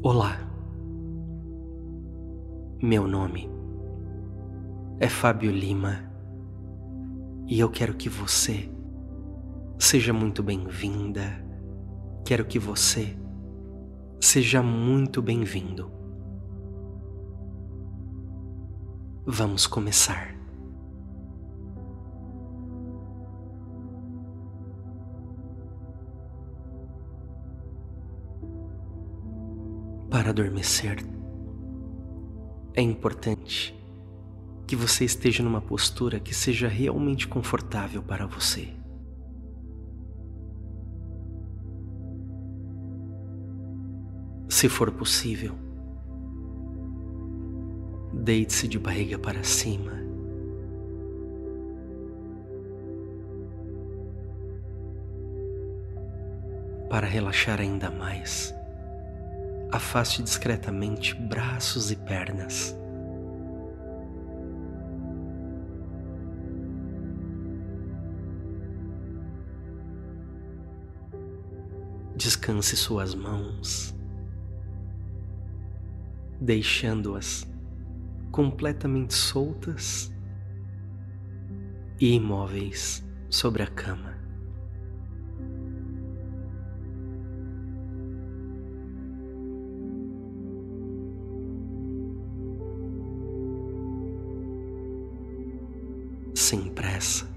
Olá, meu nome é Fábio Lima e eu quero que você seja muito bem-vinda, quero que você seja muito bem-vindo. Vamos começar. Para adormecer, é importante que você esteja numa postura que seja realmente confortável para você. Se for possível, deite-se de barriga para cima. Para relaxar ainda mais, afaste discretamente braços e pernas. Descanse suas mãos, deixando-as completamente soltas e imóveis sobre a cama. Sem pressa,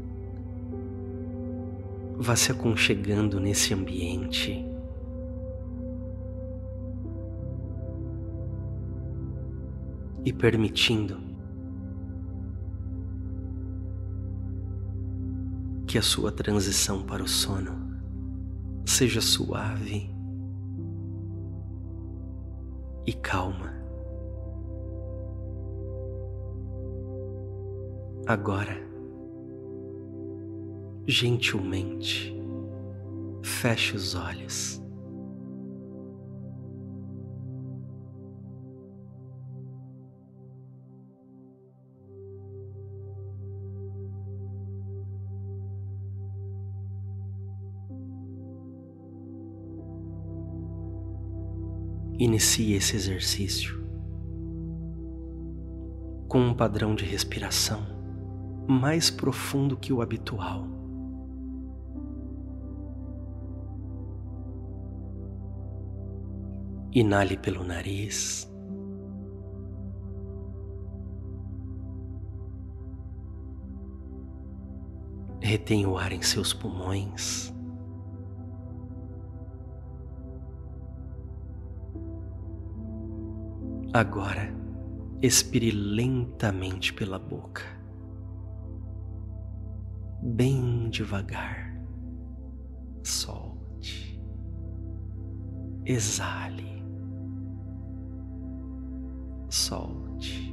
vá se aconchegando nesse ambiente. E permitindo que a sua transição para o sono seja suave e calma. Agora, gentilmente, feche os olhos. Inicie esse exercício com um padrão de respiração mais profundo que o habitual. Inale pelo nariz. Retenha o ar em seus pulmões. Agora, expire lentamente pela boca, bem devagar. Solte, exale, solte.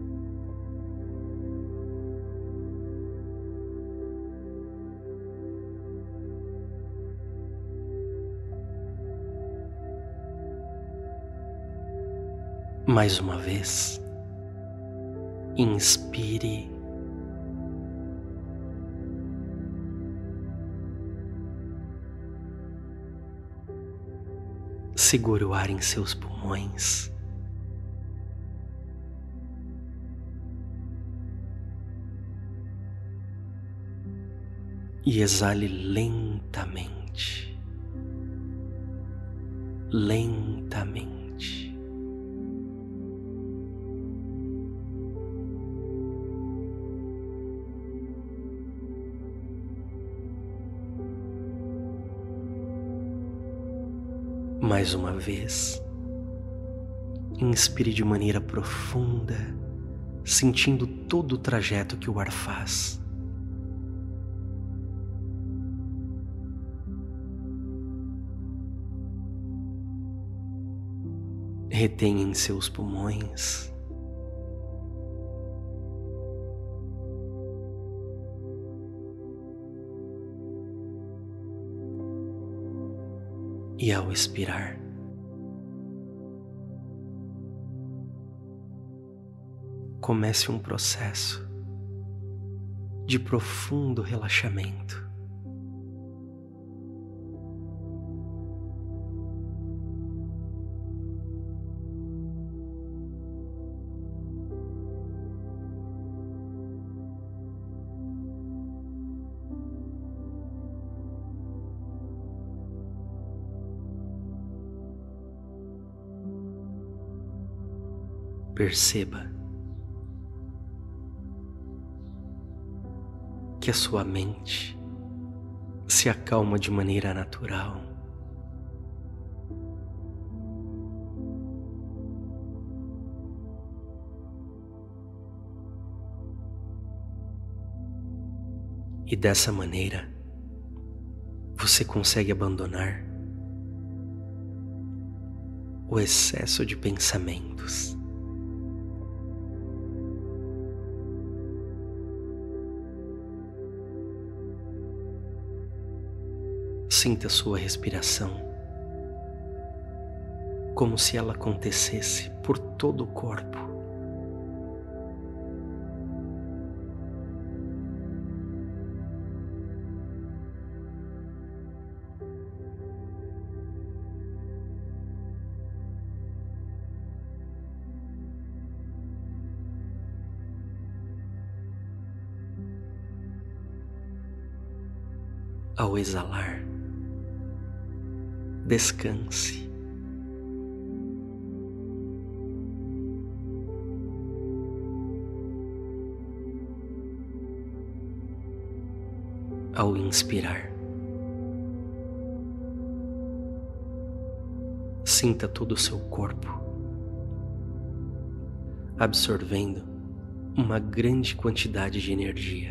Mais uma vez, inspire. Segure o ar em seus pulmões. E exale lentamente. Lentamente. Mais uma vez, inspire de maneira profunda, sentindo todo o trajeto que o ar faz. Retenha em seus pulmões. E ao expirar, comece um processo de profundo relaxamento. Perceba que a sua mente se acalma de maneira natural. E dessa maneira, você consegue abandonar o excesso de pensamentos. Sinta sua respiração como se ela acontecesse por todo o corpo. Ao exalar, descanse. Ao inspirar, sinta todo o seu corpo absorvendo uma grande quantidade de energia.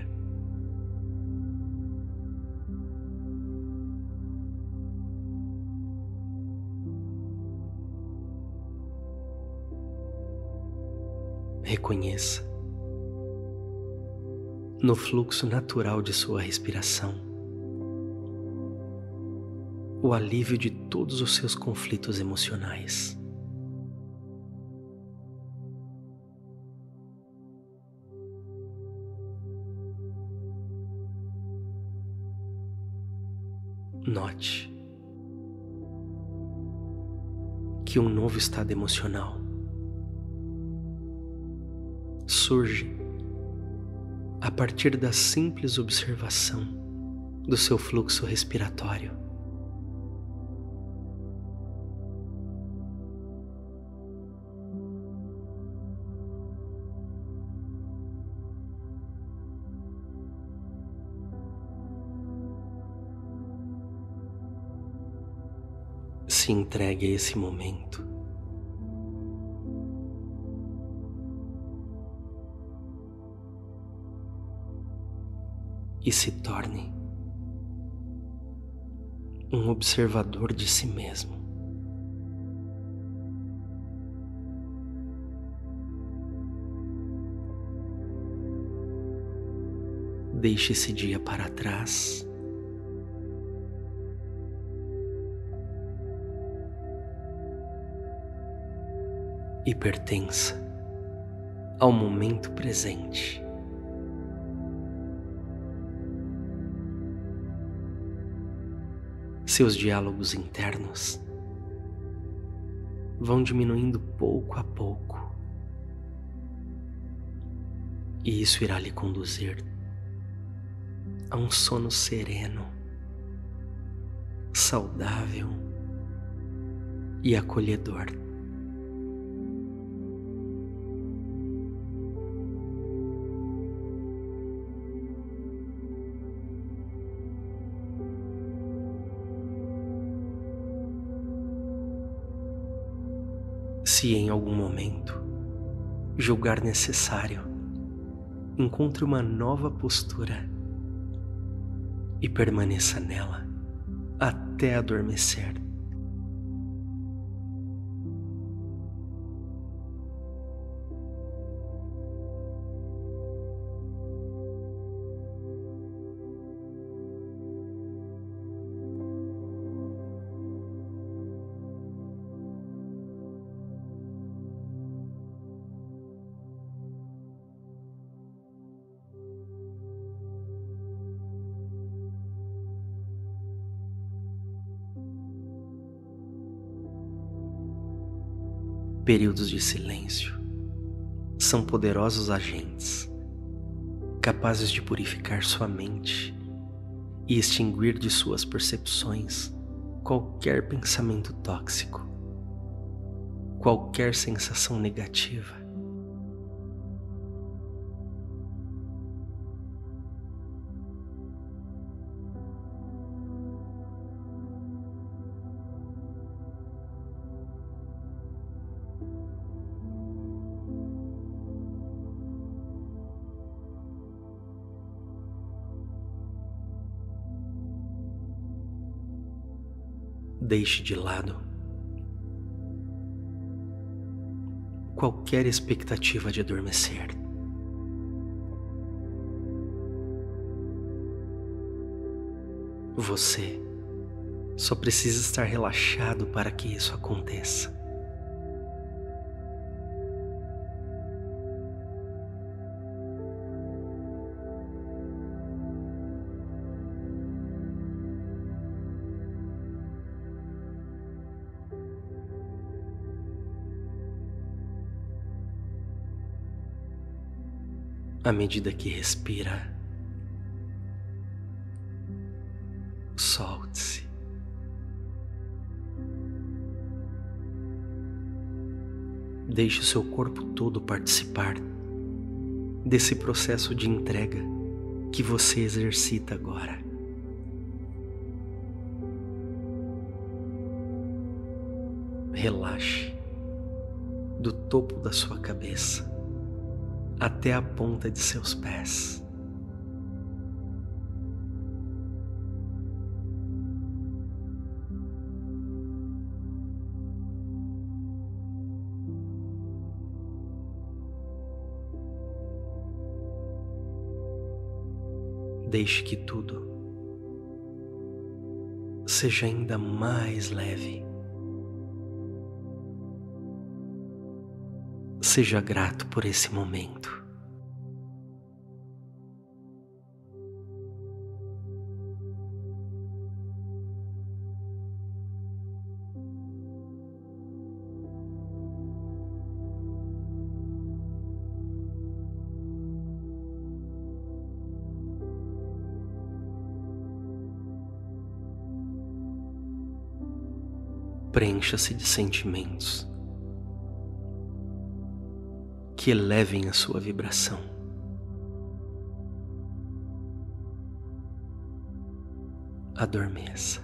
Reconheça no fluxo natural de sua respiração o alívio de todos os seus conflitos emocionais. Note que um novo estado emocional surge a partir da simples observação do seu fluxo respiratório. Se entregue a esse momento. E se torne um observador de si mesmo. Deixe esse dia para trás e pertença ao momento presente. Seus diálogos internos vão diminuindo pouco a pouco, e isso irá lhe conduzir a um sono sereno, saudável e acolhedor. Se em algum momento julgar necessário, encontre uma nova postura e permaneça nela até adormecer. Períodos de silêncio são poderosos agentes, capazes de purificar sua mente e extinguir de suas percepções qualquer pensamento tóxico, qualquer sensação negativa Deixe de lado qualquer expectativa de adormecer. Você só precisa estar relaxado para que isso aconteça. À medida que respira, solte-se. Deixe o seu corpo todo participar desse processo de entrega que você exercita agora. Relaxe do topo da sua cabeça até a ponta de seus pés. Deixe que tudo seja ainda mais leve. Seja grato por esse momento. Preencha-se de sentimentos que elevem a sua vibração. Adormeça.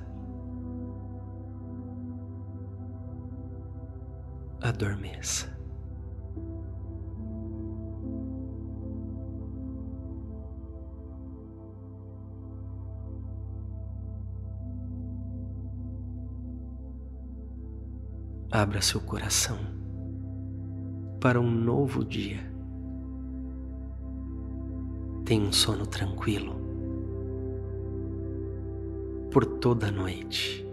Adormeça. Abra seu coração para um novo dia. Tenha um sono tranquilo por toda a noite.